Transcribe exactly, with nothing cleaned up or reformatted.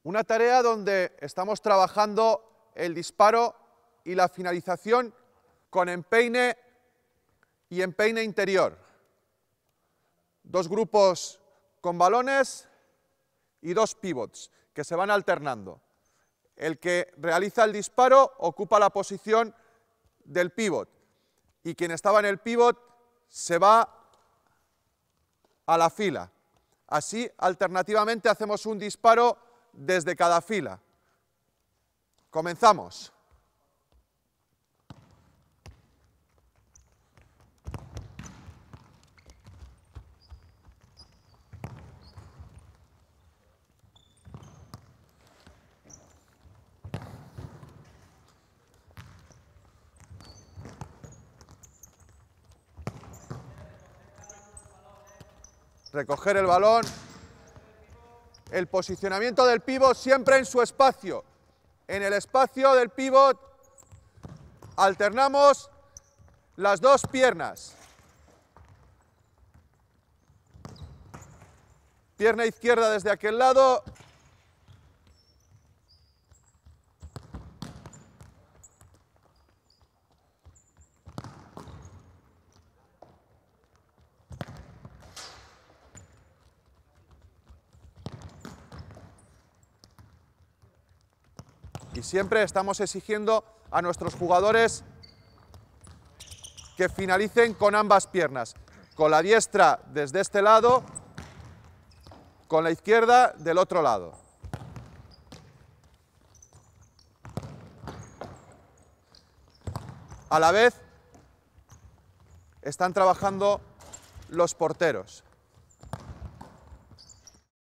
Una tarea donde estamos trabajando el disparo y la finalización con empeine y empeine interior. Dos grupos con balones y dos pivots que se van alternando. El que realiza el disparo ocupa la posición del pivot y quien estaba en el pivot se va a la fila. Así, alternativamente, hacemos un disparo desde cada fila. Comenzamos. Recoger el balón, el posicionamiento del pívot siempre en su espacio. En el espacio del pívot alternamos las dos piernas. Pierna izquierda desde aquel lado. Y siempre estamos exigiendo a nuestros jugadores que finalicen con ambas piernas, con la diestra desde este lado, con la izquierda del otro lado. A la vez están trabajando los porteros.